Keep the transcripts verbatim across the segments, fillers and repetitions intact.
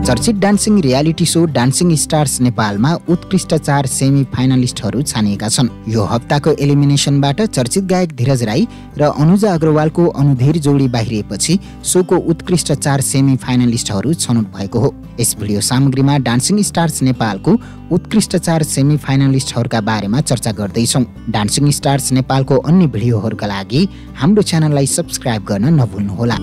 चर्चित dancing reality show dancing stars नेपालमा उत्कृष्ट चार सेमी फाइनलिस्टहरू छानिएका छन्। यो हप्ताको एलिमिनेसनबाट चर्चित गायक धीरज राई र अनुजा अग्रवालको अनुधेर जोडी बाहिरिएपछि सोको उत्कृष्ट चार सेमी फाइनलिस्टहरू छनौट भएको हो। यस भिडियो सामग्रीमा डान्सिङ स्टार्स नेपालको उत्कृष्ट चार सेमी फाइनलिस्टहरूका बारेमा चर्चा गर्दैछौँ। डान्सिङ स्टार्स नेपालको अन्य भिडियोहरूका लागि हाम्रो च्यानललाई सब्स्क्राइब गर्न नभुल्नुहोला।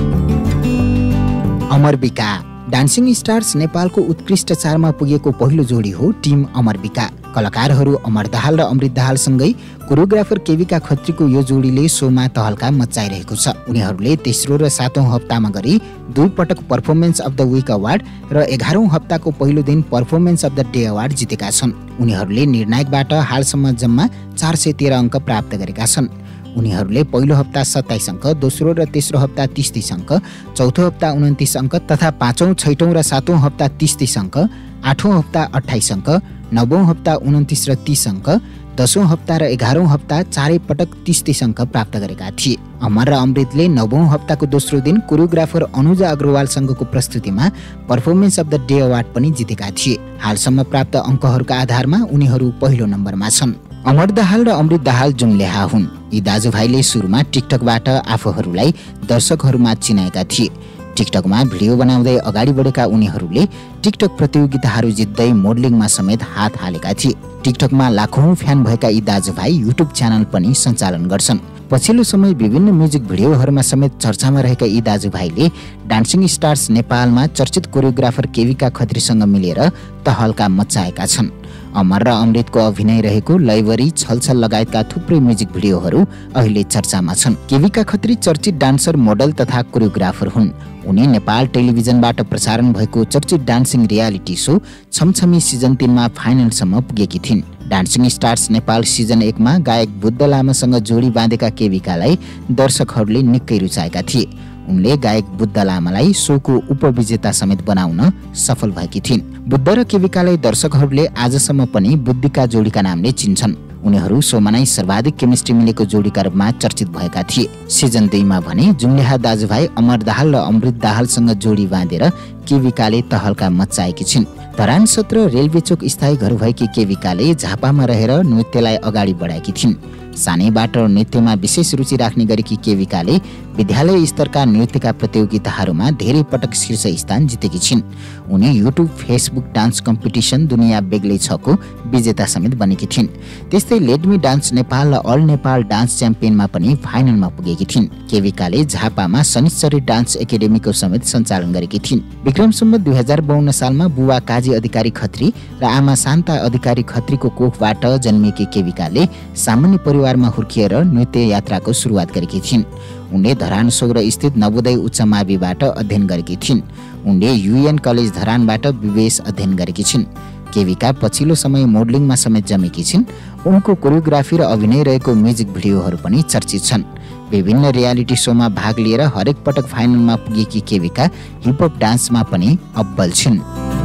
अमरबिका डान्सिङ स्टार्स नेपालको उत्कृष्ट चारमा पुगेको पहिलो जोडी हो टिम अमरबिका। कलाकारहरू अमर दाहाल र अमृत दाहालसँगै कोरियोग्राफर केविका खत्रीको यो जोडीले सोमा तहल्का मचाइरहेको छ। उनीहरूले तेस्रो र सातौं हप्तामा गरी दुई पटक performance of the week award र एघारौं हप्ताको पहिलो दिन performance of the day award जितेका छन्। उनीहरूले निर्णायकबाट हालसम्म जम्मा चार सय तेह्र अङ्क प्राप्त गरेका छन्। उनीहरूले पहिलो हप्ता सत्ताइस अङ्क, दोस्रो र तेस्रो हप्ता तीस तीस अङ्क, चौथो हप्ता उन्तिस अङ्क तथा पाँचौं, छैटौं र सातौं हप्ता तीस तीस अङ्क, आठौं हप्ता अट्ठाइस अङ्क, नवौं हप्ता उन्तिस र तीस अङ्क, दसौं हप्ता र एघारौं हप्ता चारै पटक तीस तीस अङ्क प्राप्त गरेका थिए। अमर र अमृतले नवौं हप्ताको दोस्रो दिन कोरियोग्राफर अनुजा अग्रवालसँगको प्रस्तुतिमा performance of the day award पनि जितेका थिए। हालसम्म प्राप्त अङ्कहरूका आधारमा उनीहरू पहिलो नम्बरमा छन्। अमर दाहाल र अमृत दाहाल जुम्ल्याहा हुन्। यी दाजुभाइले सुरुमा टिकटकबाट आफूहरूलाई दर्शकहरूमा चिनाएका थिए। टिकटकमा भिडियो बनाउँदै अगाडि बढेका उनीहरूले टिकटक प्रतियोगिताहरू जित्दै मोडलिङमा समेत हात हालेका थिए। टिकटकमा लाखौं फ्यान भएका यी दाजुभाइ युट्युब च्यानल पनि सञ्चालन गर्छन्। पछिल्लो समय विभिन्न म्युजिक भिडियोहरूमा समेत चर्चामा रहेका यी दाजुभाइले डान्सिङ स्टार्स नेपालमा चर्चित कोरियोग्राफर केविका खत्रीसँग मिलेर तहल्का मचाएका छन्। अमर र अमृतको अभिनय रहेको लैवरी, छलछल लगायतका थुप्रै म्युजिक भिडियोहरू अहिले चर्चामा छन्। केविका खत्री चर्चित डान्सर, मोडल तथा कोरियोग्राफर हुन्। उनी नेपाल टेलिभिजनबाट प्रसारण भएको चर्चित dancing reality show Chhamchhami season तीनमा फाइनलसम्म पुगेकी थिइन्। डान्सिङ स्टार्स नेपाल सिजन एकमा गायक बुद्ध लामासँग जोडी बाँधेका केविकालाई दर्शकहरूले निकै रुचाएका थिए। उनले गायक बुद्ध लामालाई सोको उपविजेता समेत बनाउन सफल भएकी थिइन्। बुद्ध र केविकालाई दर्शकहरूले आजसम्म पनि बुद्धिका जोडीका नामले चिन्छन्। उनीहरू सोमा नै सर्वाधिक केमिस्ट्री मिलेको जोडीका रूपमा चर्चित भएका थिए। सिजन दुईमा भने जुम्ल्याहा दाजुभाइ अमर दाहाल र अमृत दाहालसँग जोडी बाँधेर केविकाले तहल्का मचाएकी छिन्। धरान सत्र रेलवे चोक स्थायी घर भएकी केविकाले झापामा रहेर नृत्यलाई अगाडि बढाएकी थिइन्। सानैबाट नृत्यमा विशेष रुचि राख्ने गरेकी केविकाले विद्यालय स्तरका नृत्यका प्रतियोगिताहरूमा धेरै पटक शीर्ष स्थान जितेकी छिन्। उनी युट्युब, फेसबुक डान्स कम्पिटिसन दुनियाँ बेग्लै छको विजेता समेत बनेकी थिइन्। त्यस्तै लेट मी डान्स नेपाल र अल नेपाल डान्स च्याम्पियनमा पनि फाइनलमा पुगेकी थिइन्। केविकाले झापामा शनिश्चरी डान्स एकाडेमीको समेत सञ्चालन गरेकी थिइन्। विक्रम सम्वत दुई हजार बाउन्न सालमा बुवा काजी अधिकारी खत्री र आमा शान्ता अधिकारी खत्रीको कोखबाट जन्मिएकी केविकाले सामान्य परिवारमा हुर्किएर नृत्य यात्राको सुरुवात गरेकी थिइन्। उनले धरान सोग्र स्थित नवोदय उच्च माविबाट अध्ययन गरेकी थिइन्। उनले युएन कलेज धरानबाट विवेश अध्ययन गरेकी छिन्। केविका पछिल्लो समय मोडलिङमा समेत जमेकी छिन्। उनको कोरियोग्राफी र अभिनय रहेको म्युजिक भिडियोहरू पनि चर्चित छन्। विभिन्न रियालिटी सोमा भाग लिएर हरेक पटक फाइनलमा पुगेकी केविका हिपहप डान्समा पनि अब्बल छिन्।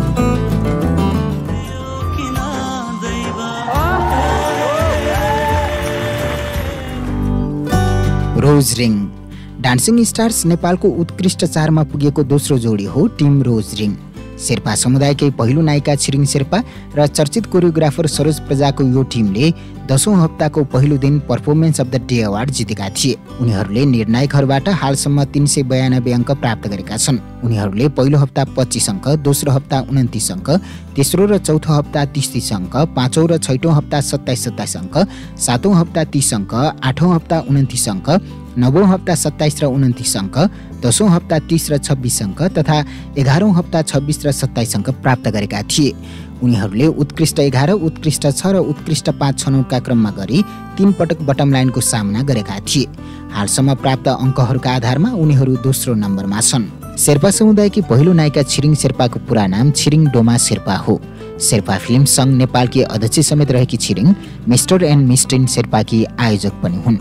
रोज रिङ डान्सिङ स्टार्स नेपालको उत्कृष्ट चारमा पुगेको दोस्रो जोडी हो टिम रोज रिङ। शेर्पा समुदायकै पहिलो नायिका छिरिङ शेर्पा र चर्चित कोरियोग्राफर सरोज प्रजाको यो टिमले दसौं हप्ताको पहिलो दिन performance of the day award जितेका थिए। उनीहरूले निर्णायकहरूबाट हालसम्म तीन सय बयानब्बे अङ्क प्राप्त गरेका छन्। उनीहरूले पहिलो हप्ता पच्चिस अङ्क, दोस्रो हप्ता उन्तिस अङ्क, तेस्रो र चौथो हप्ता तीस तीस अङ्क, पाँचौं र छैटौं हप्ता सत्ताइस सत्ताइस अङ्क, सातौं हप्ता तीस अङ्क, आठौं हप्ता उन्तिस अङ्क, नवौं हप्ता सत्ताइस र उन्तिस अङ्क, दसौं हप्ता तीस र छब्बिस अङ्क तथा एघारौं हप्ता छब्बिस र सत्ताइस अङ्क प्राप्त गरेका थिए। उनीहरूले उत्कृष्ट एघार, उत्कृष्ट छ र उत्कृष्ट पाँच छनौटका क्रममा गरी तीन पटक बटम लाइनको सामना गरेका थिए। हालसम्म प्राप्त अङ्कहरूका आधारमा उनीहरू दोस्रो नम्बरमा छन्। शेर्पा समुदायकी पहिलो नायिका छिरिङ शेर्पाको पुरा नाम छिरिङ डोमा शेर्पा हो। शेर्पा फिल्म सङ्घ नेपालकी अध्यक्ष समेत रहेकी Chhiring mister and miss teen शेर्पाकी आयोजक पनि हुन्।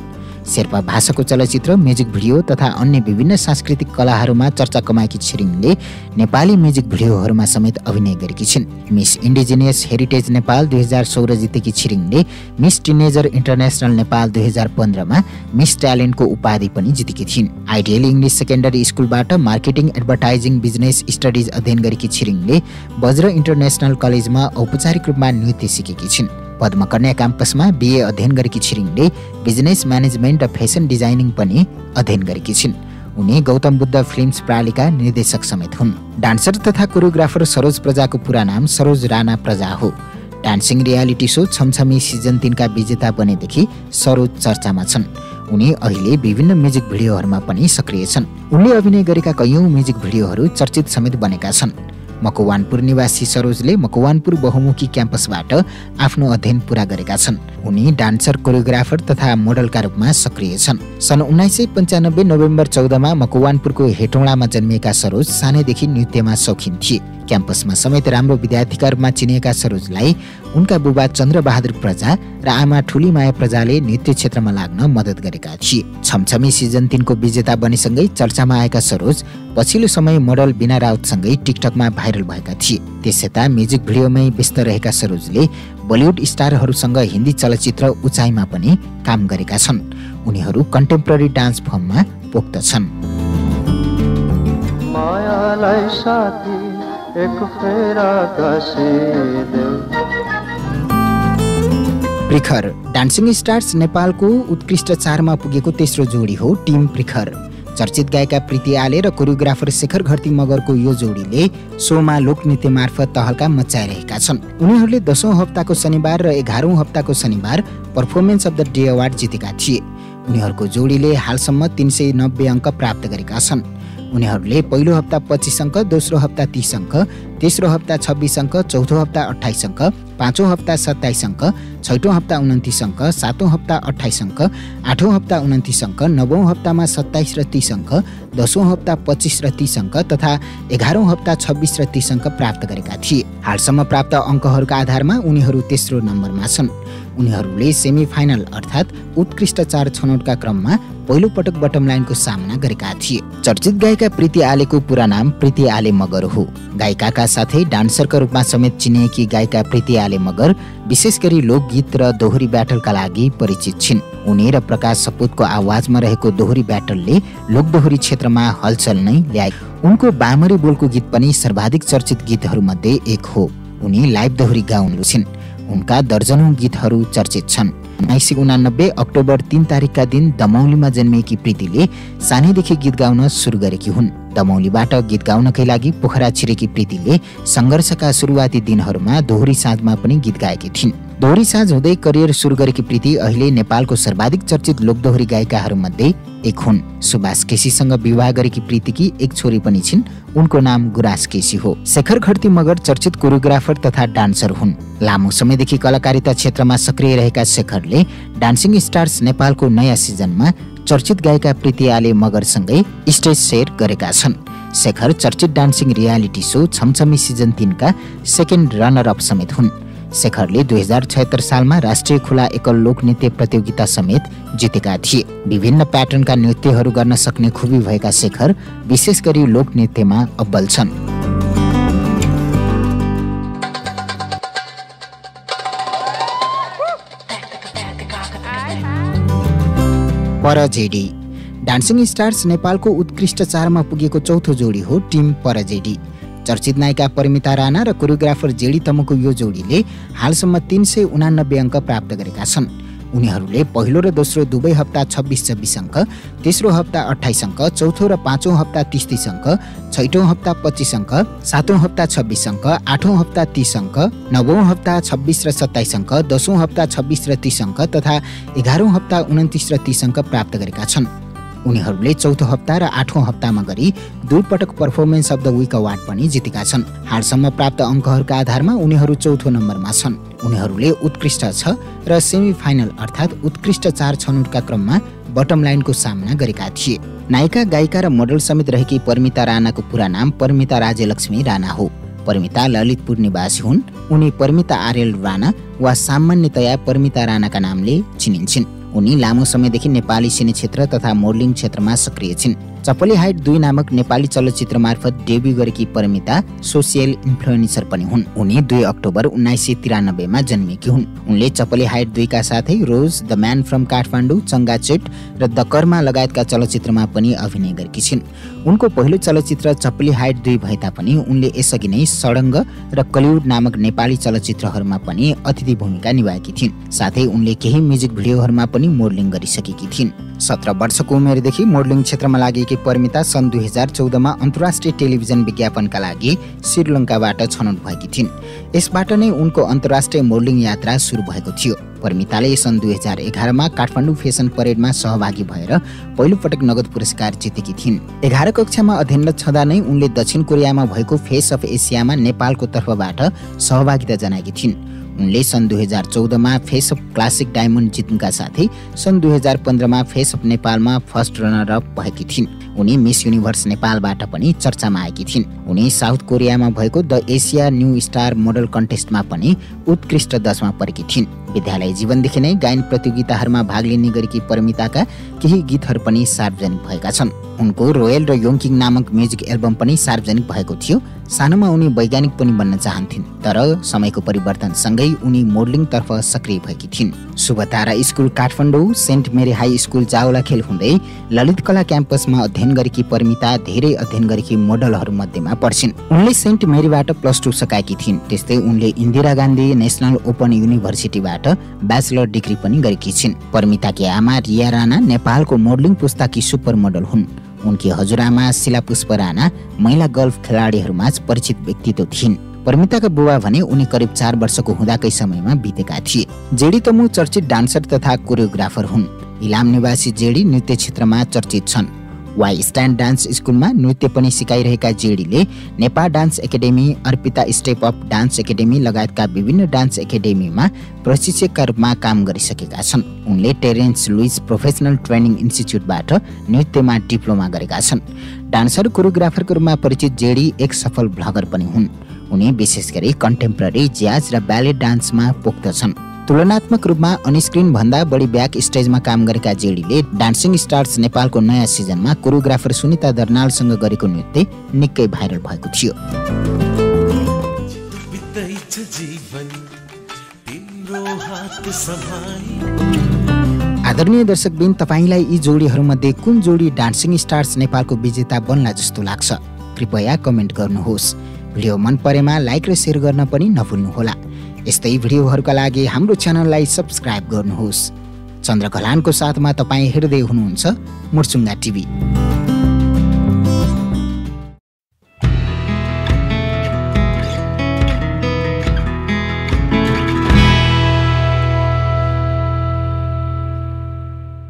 शेर्पा भाषाको चलचित्र, म्युजिक भिडियो तथा अन्य विभिन्न सांस्कृतिक कलाहरूमा चर्चा कमाएकी छिरिङले नेपाली म्युजिक भिडियोहरूमा समेत अभिनय गरेकी छिन्। मिस इन्डिजिनियस हेरिटेज नेपाल दुई हजार सोह्र जितेकी छिरिङले मिस टिनेजर इन्टरनेसनल नेपाल दुई हजार पन्ध्रमा मिस ट्यालेन्टको उपाधि पनि जितेकी थिइन्। आइडियल इङ्ग्लिस सेकेन्डरी स्कुलबाट मार्केटिङ एडभर्टाइजिङ बिजनेस स्टडिज अध्ययन गरेकी छिरिङले वज्र इन्टरनेसनल कलेजमा औपचारिक रूपमा नृत्य सिकेकी छिन्। पद्मकन्या क्याम्पसमा बिए अध्ययन गरेकी छिरिङले बिजनेस म्यानेजमेन्ट र फेसन डिजाइनिङ पनि अध्ययन गरेकी छिन्। उनी गौतम बुद्ध फिल्म्स प्रालिका निर्देशक समेत हुन्। डान्सर तथा कोरियोग्राफर सरोज प्रजाको पुरा नाम सरोज राणा प्रजा हो। Dancing reality show Chhamchhami season तीन का विजेता बनेदेखि सरोज चर्चामा छन्। उनी अहिले विभिन्न म्युजिक भिडियोहरूमा पनि सक्रिय छन्। उनले अभिनय गरेका कैयौं म्युजिक भिडियोहरू चर्चित समेत बनेका छन्। मकवानपुर निवासी सरोजले मकवानपुर बहुमुखी क्याम्पसबाट आफ्नो अध्ययन पूरा गरेका छन्। उनी डान्सर, कोरियोग्राफर तथा मोडलका रूपमा सक्रिय छन्। सन् उन्नाइस सय पन्चानब्बे नोभेम्बर चौधमा मकवानपुरको हेटौँडामा जन्मिएका सरोज सानैदेखि नृत्यमा शौखिन थिए। क्याम्पसमा समेत राम्रो विद्यार्थीका रूपमा चिनिएका सरोजलाई उनका बुबा चन्द्रबहादुर प्रजा र आमा ठुलीमाया प्रजाले नृत्य क्षेत्रमा लाग्न मद्दत गरेका थिए। छमछमी सिजन तीनको विजेता बनेसँगै चर्चामा आएका सरोज पछिल्लो समय मोडल बिना राउतसँगै टिकटकमा भाइरल भएका थिए। त्यसयता म्युजिक भिडियोमै व्यस्त रहेका सरोजले बलिउड स्टारहरूसँग हिन्दी चलचित्र उचाइमा पनि काम गरेका छन्। उनीहरू कन्टेम्पोरेरी डान्स फर्ममा पोख्त छन्। मायालाई साथी एक फेरा कसिदेऊ। प्रिखर डान्सिङ स्टार्स नेपालको उत्कृष्ट चारमा पुगेको तेस्रो जोडी हो टिम प्रिखर। चर्चित गायिका प्रीति आले र कोरियोग्राफर शेखर घरती मगरको यो जोडीले सोमा लोकनृत्य मार्फत तहल्का मचाइरहेका छन्। उनीहरूले दशौं हप्ताको शनिबार र एघारौं हप्ताको शनिबार performance of the day award जितेका थिए। उनीहरूको जोडीले हालसम्म तीन सय नब्बे अङ्क प्राप्त गरेका छन्। उनीहरूले पहिलो हप्ता पच्चीस अङ्क, दोस्रो हप्ता तीस अङ्क, तेस्रो हप्ता छब्बीस अङ्क, चौथो हप्ता अट्ठाइस अङ्क, पाँचौं हप्ता सत्ताइस अङ्क, छैटौं हप्ता उन्तिस अङ्क, सातौं हप्ता अट्ठाइस अङ्क, आठौं हप्ता उन्तिस अङ्क, नवौं हप्तामा सत्ताइस र तीस अङ्क, दशौं हप्ता पच्चीस र तीस अङ्क तथा एघारौं हप्ता छब्बीस र तीस अङ्क प्राप्त गरेका थिए। हालसम्म प्राप्त अङ्कहरूका आधारमा उनीहरू तेस्रो नम्बरमा छन्। उनीहरूले सेमी फाइनल अर्थात् उत्कृष्ट चार छनौटका क्रममा पहिलो पटक बटम लाइनको सामना गरेका थिए। चर्चित गायिका प्रीति आलेको पुरा नाम प्रीति आले मगर हो। गायिकाका साथै डान्सरका रूपमा समेत चिनिएकी गायिका प्रीति आले मगर विशेष गरी लोकगीत र दोहोरी ब्याटलका लागि परिचित छिन्। उनी र प्रकाश सपुतको आवाजमा रहेको दोहोरी ब्याटलले लोकदोहोरी क्षेत्रमा हलचल नै ल्याए। उनको बामरी बोलको गीत पनि सर्वाधिक चर्चित गीतहरूमध्ये एक हो। उनी लाइभ दोहोरी गाउनु छिन्। उनका दर्जनौं गीतहरू चर्चित छन्। उन्नाइस सय उनानब्बे अक्टोबर तीन तारिकका दिन दमौलीमा जन्मिएकी प्रीतिले सानैदेखि गीत गाउन सुरु गरेकी हुन्। दमौलीबाट गीत गाउनकै लागि पोखरा छिरेकी प्रीतिले सङ्घर्षका सुरुवाती दिनहरूमा दोहोरी साँझमा पनि गीत गाएकी थिइन्। दोहोरी साँझ हुँदै करियर सुरु गरेकी प्रीति अहिले नेपालको सर्वाधिक चर्चित लोकदोहोरी गायिकाहरूमध्ये एक हुन्। सुभाष केसीसँग विवाह गरेकी प्रीतिकी एक छोरी पनि छिन्। उनको नाम गुराँस केसी हो। शेखर घरती मगर चर्चित कोरियोग्राफर तथा डान्सर हुन्। लामो समयदेखि कलाकारिता क्षेत्रमा सक्रिय रहेका शेखरले डान्सिङ स्टार्स नेपालको नयाँ सिजनमा चर्चित गायिका प्रीति आले मगरसँगै स्टेज सेयर गरेका छन्। शेखर चर्चित dancing reality show Chhamchhami season तीन का सेकेन्ड रनर अप समेत हुन्। शेखरले दुई हजार छयत्तर सालमा राष्ट्रिय खुला एकल लोक नृत्य प्रतियोगिता समेत जितेका थिए। विभिन्न प्याटर्नका नृत्यहरू गर्न सक्ने खुबी भएका शेखर विशेष गरी लोक नृत्यमा अब्बल छन्। परजेडी डान्सिङ स्टार्स नेपालको उत्कृष्ट चारमा पुगेको चौथो जोडी हो टिम परजेडी। चर्चित नायिका परिमिता राणा र कोरियोग्राफर जेडी तमुको यो जोडीले हालसम्म तीन सय उनानब्बे अङ्क प्राप्त गरेका छन्। उनीहरूले पहिलो र दोस्रो दुवै हप्ता छब्बीस छब्बीस अङ्क, तेस्रो हप्ता अट्ठाइस अङ्क, चौथो र पाँचौं हप्ता तीस तीस अङ्क, छैटौं हप्ता पच्चीस अङ्क, सातौं हप्ता छब्बीस अङ्क, आठौं हप्ता तीस अङ्क, नवौं हप्ता छब्बीस र सत्ताइस अङ्क, दशौं हप्ता छब्बीस र तीस अङ्क तथा एघारौं हप्ता उन्तिस र तीस अङ्क प्राप्त गरेका छन्। उनीहरूले चौथो हप्ता र आठौं हप्तामा गरी दुई पटक performance of the week award पनि जितेका छन्। हालसम्म प्राप्त अङ्कहरूका आधारमा उनीहरू चौथो नम्बरमा छन्। उनीहरूले उत्कृष्ट छ र सेमी फाइनल अर्थात् उत्कृष्ट चार छनौटका क्रममा बटम लाइनको सामना गरेका थिए। नायिका, गायिका र मोडल समेत रहेकी परिमिता राणाको पुरा नाम परिमिता राज्यलक्ष्मी राणा हो। परिमिता ललितपुर निवासी हुन्। उनी परिमिता आर्यल राणा वा सामान्यतया परिमिता राणाका नामले चिनिन्छन्। उनी लामो समयदेखि नेपाली सिने क्षेत्र तथा मोडलिङ क्षेत्रमा सक्रिय छिन्। चपली हाइट दुई नामक नेपाली चलचित्र मार्फत डेब्यू गरेकी परिमिता सोसियल इन्फ्लुएन्सर पनि हुन्। उनी दुई अक्टोबर उन्नाइस सय त्रियानब्बेमा जन्मेकी हुन्। उनले चपली हाइट दुईका साथै Rose, the man from Kathmandu, Changachet र द कर्मा लगायतका चलचित्रमा पनि अभिनय गरेकी छिन्। उनको पहिलो चलचित्र चपली हाइट दुई भए तापनि उनले यसअघि नै सडङ्ग र कलिउड नामक नेपाली चलचित्रहरूमा पनि अतिथि भूमिका निभाएकी थिइन्। साथै उनले केही म्युजिक भिडियोहरूमा पनि मोडलिङ गरिसकेकी थिइन्। सत्र वर्षको उमेरदेखि मोडलिङ क्षेत्रमा लागेकी परिमिता सन् दुई हजार चौधमा अन्तर्राष्ट्रिय टेलिभिजन विज्ञापनका लागि श्रीलङ्काबाट छनौट भएकी थिइन्। यसबाट नै उनको अन्तर्राष्ट्रिय मोडलिङ यात्रा सुरु भएको थियो। परिमिताले सन् दुई हजार एघारमा काठमाडौँ फेसन परेडमा सहभागी भएर पहिलोपटक नगद पुरस्कार जितेकी थिइन्। एघार कक्षामा अध्ययनरत छँदा नै उनले दक्षिण कोरियामा भएको फेस अफ एसियामा नेपालको तर्फबाट सहभागिता जनाएकी थिइन्। उनले सन् दुई हजार चौधमा फेस अफ क्लासिक डायमन्ड जित्नुका साथै सन् दुई हजार पन्ध्रमा फेस अफ नेपालमा फर्स्ट रनर अप भएकी थिइन्। उनी मिस युनिभर्स नेपालबाट पनि चर्चामा आएकी थिइन्। उनी साउथ कोरियामा भएको the Asia new star model कन्टेस्टमा पनि उत्कृष्ट दशमा परेकी थिइन्। विद्यालय जीवनदेखि नै गायन प्रतियोगिताहरूमा भाग लिने गरेकी परिमिताका केही गीतहरू पनि सार्वजनिक भएका छन्। उनको रोयल र योङकिङ नामक म्युजिक एल्बम पनि सार्वजनिक भएको थियो। सानोमा उनी वैज्ञानिक पनि बन्न चाहन्थिन्, तर समयको परिवर्तनसँगै उनी मोडलिङतर्फ सक्रिय भएकी थिइन्। Shubhatara school Kathmandu, saint Mary high school Jawalakhel हुँदै ललित कला क्याम्पसमा अध्ययन गरेकी परिमिता धेरै अध्ययन गरेकी मोडलहरू मध्येमा पर्छिन्। उनले सेन्ट मेरीबाट प्लस टू सकाएकी थिइन्। त्यस्तै उनले इन्दिरा गान्धी नेसनल ओपन युनिभर्सिटीबाट ब्याचलर डिग्री पनि गरेकी छिन्। परिमिताकी आमा रिया राणा नेपालको मोडलिङ पुस्ताकी सुपर मोडल हुन्। उनकी हजुरआमा शिला पुष्प राणा महिला गल्फ खेलाडीहरूमा परिचित व्यक्तित्व थिइन्। परिमिताका बुबा भने उनी करिब चार वर्षको हुँदाकै समयमा बितेका थिए। जेडी तमु चर्चित डान्सर तथा कोरियोग्राफर हुन्। इलाम निवासी जेडी नृत्य क्षेत्रमा चर्चित छन्। वाइ स्ट्यान्ड डान्स स्कुलमा नृत्य पनि सिकाइरहेका जेडीले Nepal dance academy, Arpita step up dance academy लगायतका विभिन्न डान्स एकाडेमीमा प्रशिक्षकका रूपमा काम गरिसकेका छन्। उनले टेरेन्स लुइस प्रोफेसनल ट्रेनिङ इन्स्टिच्युटबाट नृत्यमा डिप्लोमा गरेका छन्। डान्सर कोरियोग्राफरको रूपमा परिचित जेडी एक सफल भ्लगर पनि हुन्। उनी विशेष गरी कन्टेम्पोरेरी, ज्याज र ब्याले डान्समा पोख्त छन्। तुलनात्मक रूपमा अनस्क्रिन भन्दा बढी ब्याक स्टेजमा काम गरेका जेडीले डान्सिङ स्टार्स नेपालको नयाँ सिजनमा कोरियोग्राफर सुनिता दर्नालसँग गरेको नृत्य निकै भाइरल भएको थियो। आदरणीय दर्शकबिन, तपाईलाई यी जोडीहरूमध्ये कुन जोडी डान्सिङ स्टार्स नेपालको विजेता बन्ला जस्तो लाग्छ? कृपया कमेन्ट गर्नुहोस्। भिडियो मन परेमा लाइक र सेयर गर्न पनि नभुल्नुहोला। यस्तै भिडियोहरूका लागि हाम्रो च्यानललाई सब्स्क्राइब गर्नुहोस्। चन्द्र घलानको साथमा तपाईँ हेर्दै हुनुहुन्छ मुर्चुङ्गा टिभी।